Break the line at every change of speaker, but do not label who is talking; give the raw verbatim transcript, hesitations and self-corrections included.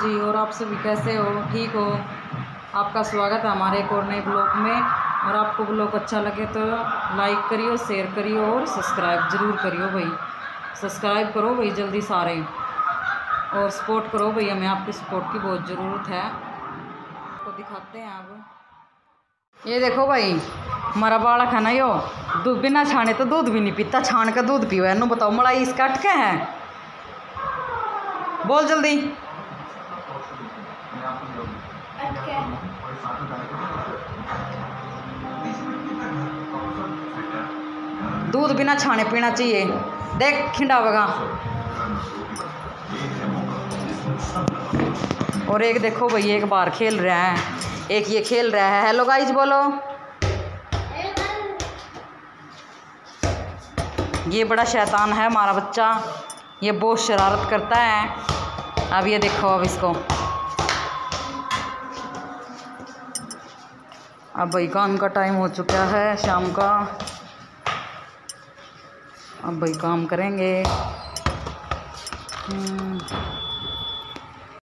जी। और आप सभी कैसे हो? ठीक हो? आपका स्वागत है हमारे एक और नए ब्लॉग में। और आपको ब्लॉग अच्छा लगे तो लाइक करियो, शेयर करियो और सब्सक्राइब ज़रूर करियो भाई। सब्सक्राइब करो भाई जल्दी सारे, और सपोर्ट करो भाई, हमें आपकी सपोर्ट की बहुत ज़रूरत है। आपको दिखाते हैं अब। ये देखो भाई, हमारा बालक है ना, यो दूध बिना छाने तो दूध भी नहीं पीता, छान का दूध पीवा। इन्हों बताओ मलाई इसका अटके है? बोल जल्दी। दूध बिना छाने पीना चाहिए। देख खिंडावेगा। और एक देखो भाई, एक बार खेल रहा है, एक ये खेल रहा है। हेलो गाइस बोलो। ये बड़ा शैतान है हमारा बच्चा, ये बहुत शरारत करता है। अब ये देखो, अब इसको अब भाई काम का टाइम हो चुका है शाम का। अब भाई काम करेंगे।